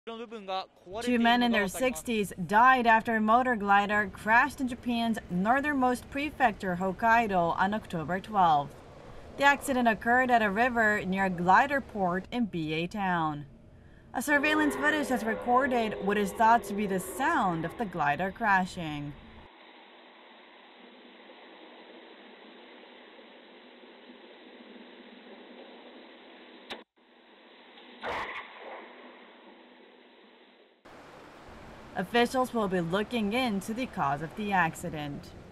Two men in their 60s died after a motor glider crashed in Japan's northernmost prefecture, Hokkaido, on October 12th. The accident occurred at a river near a glider port in BA Town. A surveillance footage has recorded what is thought to be the sound of the glider crashing. Officials will be looking into the cause of the accident.